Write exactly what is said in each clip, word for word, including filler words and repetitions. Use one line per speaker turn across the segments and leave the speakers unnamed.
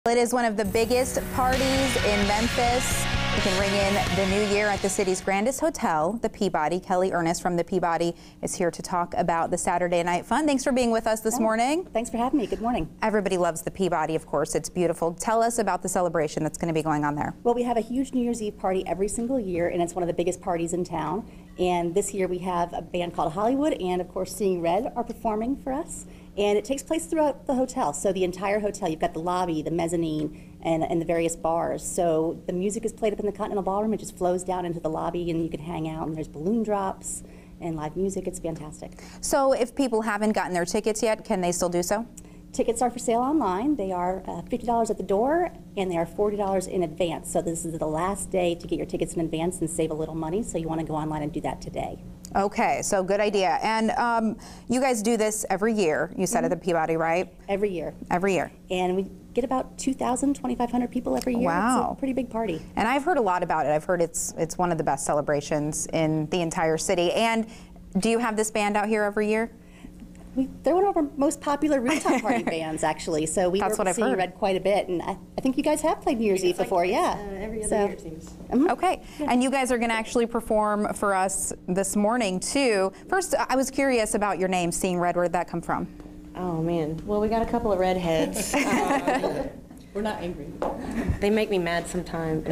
It is one of the biggest parties in Memphis. You can ring in the new year at the city's grandest hotel, the Peabody. Kelly Ernest from the Peabody is here to talk about the Saturday Night Fun. Thanks for being with us this
oh,
morning.
Thanks for having me. Good morning.
Everybody loves the Peabody, of course. It's beautiful. Tell us about the celebration that's going to be going on there.
Well, we have a huge New Year's Eve party every single year, and it's one of the biggest parties in town. And this year we have a band called Hollywood, and of course Seeing Red are performing for us. And it takes place throughout the hotel. So the entire hotel, you've got the lobby, the mezzanine, and, and the various bars. So the music is played up in the Continental Ballroom. It just flows down into the lobby, and you can hang out, and there's balloon drops and live music. It's fantastic.
So if people haven't gotten their tickets yet, can they still do so?
Tickets are for sale online. They are uh, fifty dollars at the door, and they are forty dollars in advance. So this is the last day to get your tickets in advance and save a little money. So you want to go online and do that today.
Okay, so good idea. And um, you guys do this every year, you said, mm-hmm. at the Peabody, right?
Every year.
Every year.
And we get about two thousand, twenty-five hundred people every year.
Wow.
It's a pretty big party.
And I've heard a lot about it. I've heard it's, it's one of the best celebrations in the entire city. And do you have this band out here every year?
We, they're one of our most popular rooftop party bands, actually. So we
That's
work
what
with
I've
Seeing
heard.
Red quite a bit, and I, I think you guys have played New Year's Eve before,
like,
yeah.
Uh, every other
so,
year, it seems.
Mm-hmm.
Okay, yeah. And you guys are going to actually perform for us this morning too. First, I was curious about your name, Seeing Red. Where did that come from?
Oh man, well we got a couple of redheads. um,
We're not angry.
They make me mad sometimes.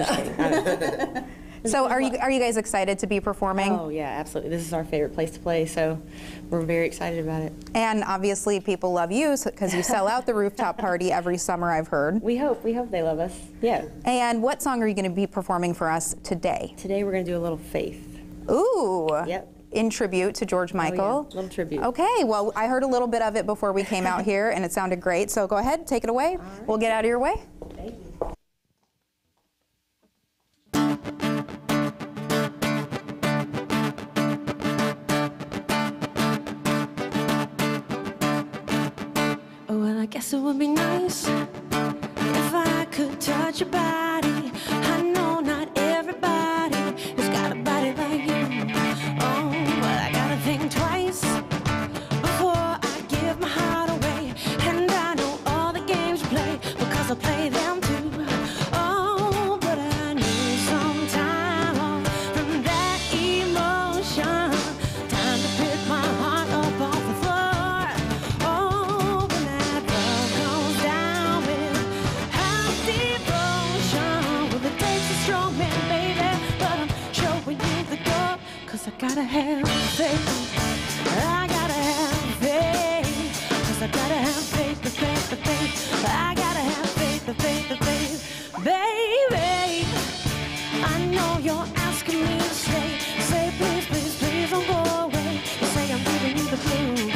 So are you are you guys excited to be performing?
Oh yeah, absolutely. This is our favorite place to play, so we're very excited about it.
And obviously people love you because you sell out the rooftop party every summer, I've heard.
We hope, we hope they love us. Yeah.
And what song are you going to be performing for us today?
Today we're going to do a little Faith.
Ooh.
Yep.
In tribute to George Michael.
Oh, yeah. Little tribute.
Okay, well, I heard a little bit of it before we came out here, and it sounded great. So go ahead, take it away.
Right.
We'll get out of your way.
Thank you.
Oh, well, I guess it would be nice if I could touch your body. I know not everybody has got a body like you. Oh, but I gotta think twice before I give my heart away. And I know all the games you play because I play them too. Oh, but I need some time off from that emotion. Time to pick my heart up off the floor. Oh, when that love comes down with half devotion. Well, it takes a strong man, baby, but I'm showing you the door. Cause I gotta have faith. I gotta have faith. Cause I gotta have faith, the faith, the faith. I gotta have faith, the faith, the faith. Baby, I know you're asking me to stay. Say please, please, please don't go away. You say I'm giving you the blues.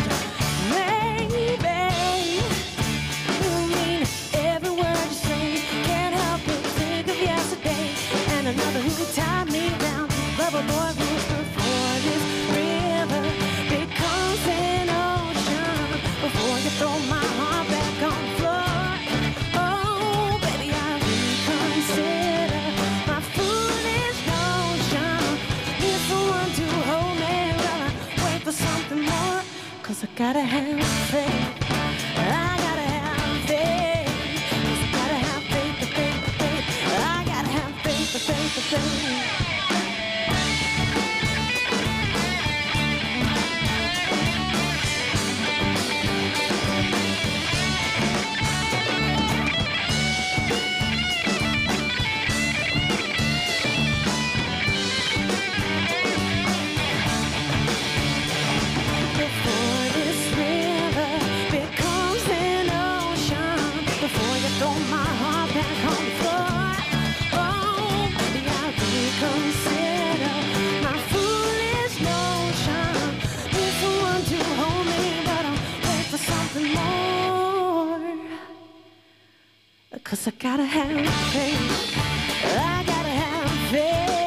Maybe you mean every word you say. Can't help but think of yesterday and another who tied me down. Rubber boy rules before this river becomes an ocean. Before you throw my heart back on the floor. Oh, baby, I reconsider my foolish notion. Need someone to hold me while I wait for something more. Cause I gotta have faith. I gotta have faith. Cause I gotta have faith, the faith, the faith. I gotta have faith, the faith, the faith. Before this river becomes an ocean, before you throw my heart back on the floor, oh, baby, I reconsider my foolish notion. Need someone to hold me, but I'm waiting for something more. Cause I gotta have faith. I gotta have faith.